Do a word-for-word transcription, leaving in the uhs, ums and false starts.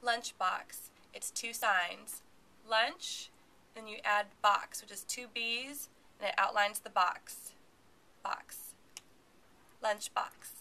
Lunchbox. It's two signs. Lunch, then you add box, which is two B's, and it outlines the box. Box. Lunchbox.